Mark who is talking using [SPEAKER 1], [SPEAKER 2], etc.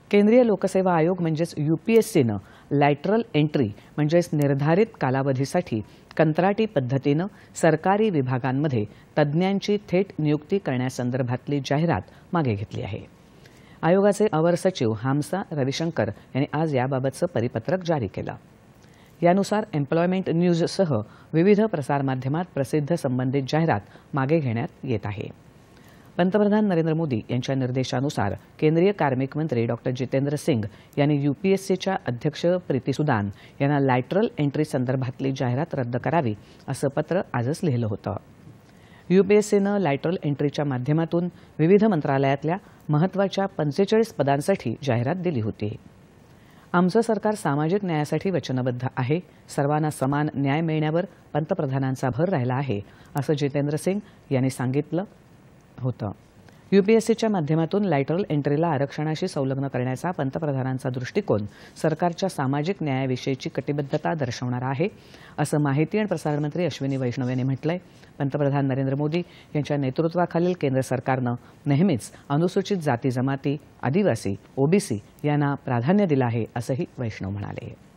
[SPEAKER 1] केंद्रीय लोकसेवा आयोग म्हणजेच UPSCनं लॅटरल एंट्री म्हणजेच निर्धारित कालावधीसाठी कंत्राटी पद्धतीनं सरकारी विभागांमध्ये तज्ज्ञांची थेट नियुक्ती करण्यासंदर्भातली जाहिरात मागे घेतली आहे। आयोगाचे अवर सचिव हामसा रविशंकर यांनी आज याबाबतचं परिपत्रक जारी केलं। यानुसार एम्प्लॉयमेंट न्यूजसह विविध प्रसारमाध्यमात प्रसिद्ध संबंधित जाहिरात मागे घेण्यात येत आहे। पंतप्रधान नरेंद्र मोदी यांच्या निर्देशानुसार केंद्रीय कार्मिक मंत्री डॉ. जितेंद्र सिंग यांनी UPSCच्या अध्यक्ष प्रीती सुदान यांना लॅटरल एंट्री संदर्भातली जाहिरात रद्द करावी असं पत्र आजच लिहिलं होतं। UPSCनं लॅटरल एंट्रीच्या माध्यमातून विविध मंत्रालयातल्या महत्त्वाच्या 45 पदांसाठी जाहिरात दिली होती। आमचं सरकार सामाजिक न्यायासाठी वचनबद्ध आहे, सर्वांना समान न्याय मिळण्यावर पंतप्रधानांचा भर राहिला आहे असं जितेंद्र सिंग यांनी सांगितलं होतं। UPSCच्या माध्यमातून लॅटरल एंट्रीला आरक्षणाशी संलग्न करण्याचा पंतप्रधानांचा दृष्टिकोन सरकारच्या सामाजिक न्यायाविषयीची कटिबद्धता दर्शवणारा आहे असं माहिती आणि प्रसारण मंत्री अश्विनी वैष्णव यांनी म्हटलंय। पंतप्रधान नरेंद्र मोदी यांच्या नेतृत्वाखालील केंद्र सरकारनं नेहमीच अनुसूचित जाती जमाती, आदिवासी, OBC यांना प्राधान्य दिलं आहे असंही वैष्णव म्हणाले।